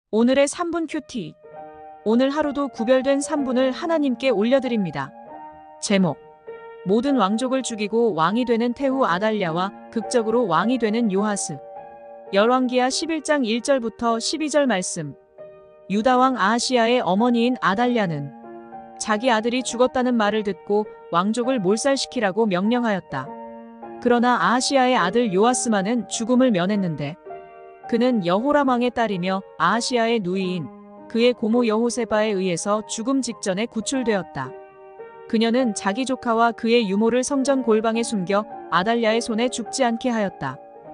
오늘의 3분 큐티. 오늘 하루도 구별된 3분을 하나님께 올려드립니다. 제목. 모든 왕족을 죽이고 왕이 되는 태후 아달랴와 극적으로 왕이 되는 요하스. 열왕기하 11장 1절부터 12절 말씀. 유다왕 아하시야의 어머니인 아달랴는 자기 아들이 죽었다는 말을 듣고 왕족을 몰살시키라고 명령하였다. 그러나 아하시야의 아들 요아스만은 죽음을 면했는데 그는 여호람 왕의 딸이며 아하시야의 누이인 그의 고모 여호세바에 의해서 죽음 직전에 구출되었다. 그녀는 자기 조카와 그의 유모를 성전 골방에 숨겨 아달랴의 손에 죽지 않게 하였다.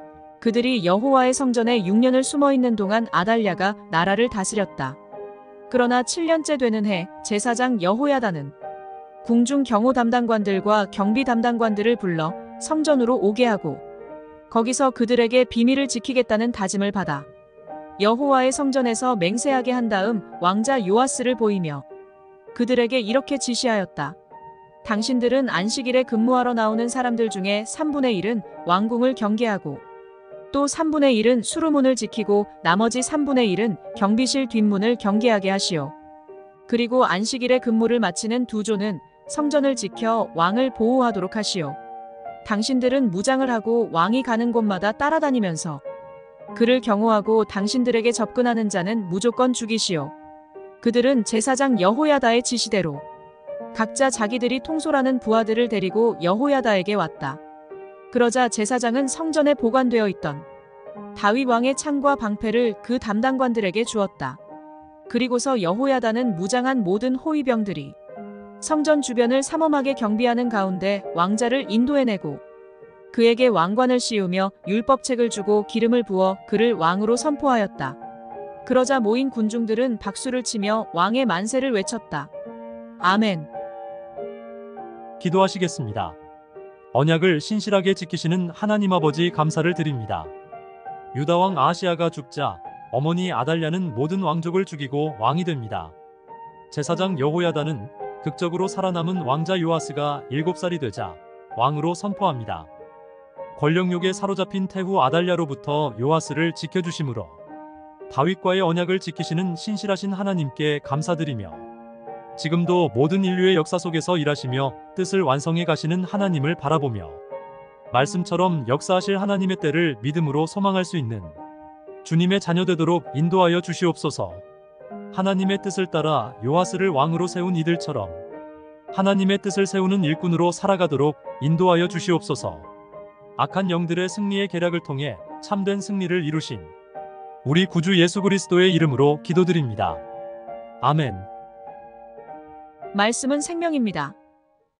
그들이 여호와의 성전에 6년을 숨어있는 동안 아달랴가 나라를 다스렸다. 그러나 7년째 되는 해 제사장 여호야다는 궁중 경호 담당관들과 경비 담당관들을 불러 성전으로 오게 하고 거기서 그들에게 비밀을 지키겠다는 다짐을 받아 여호와의 성전에서 맹세하게 한 다음 왕자 요아스를 보이며 그들에게 이렇게 지시하였다. 당신들은 안식일에 근무하러 나오는 사람들 중에 3분의 1은 왕궁을 경계하고 또 3분의 1은 수루문을 지키고 나머지 3분의 1은 경비실 뒷문을 경계하게 하시오. 그리고 안식일에 근무를 마치는 두 조는 성전을 지켜 왕을 보호하도록 하시오. 당신들은 무장을 하고 왕이 가는 곳마다 따라다니면서 그를 경호하고 당신들에게 접근하는 자는 무조건 죽이시오. 그들은 제사장 여호야다의 지시대로 각자 자기들이 통솔하는 부하들을 데리고 여호야다에게 왔다. 그러자 제사장은 성전에 보관되어 있던 다윗 왕의 창과 방패를 그 담당관들에게 주었다. 그리고서 여호야다는 무장한 모든 호위병들이 성전 주변을 삼엄하게 경비하는 가운데 왕자를 인도해내고 그에게 왕관을 씌우며 율법책을 주고 기름을 부어 그를 왕으로 선포하였다. 그러자 모인 군중들은 박수를 치며 왕의 만세를 외쳤다. 아멘. 기도하시겠습니다. 언약을 신실하게 지키시는 하나님 아버지 감사를 드립니다. 유다왕 아하시야가 죽자 어머니 아달랴는 모든 왕족을 죽이고 왕이 됩니다. 제사장 여호야다는 극적으로 살아남은 왕자 요아스가 7살이 되자 왕으로 선포합니다. 권력욕에 사로잡힌 태후 아달랴로부터 요아스를 지켜주심으로 다윗과의 언약을 지키시는 신실하신 하나님께 감사드리며 지금도 모든 인류의 역사 속에서 일하시며 뜻을 완성해 가시는 하나님을 바라보며 말씀처럼 역사하실 하나님의 때를 믿음으로 소망할 수 있는 주님의 자녀 되도록 인도하여 주시옵소서. 하나님의 뜻을 따라 요아스를 왕으로 세운 이들처럼 하나님의 뜻을 세우는 일꾼으로 살아가도록 인도하여 주시옵소서. 악한 영들의 승리의 계략을 통해 참된 승리를 이루신 우리 구주 예수 그리스도의 이름으로 기도드립니다. 아멘. 말씀은 생명입니다.